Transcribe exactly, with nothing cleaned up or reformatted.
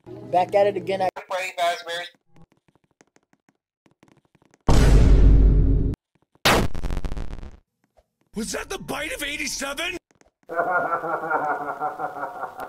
Back at it again. I Brave raspberries. Was that the bite of eighty-seven?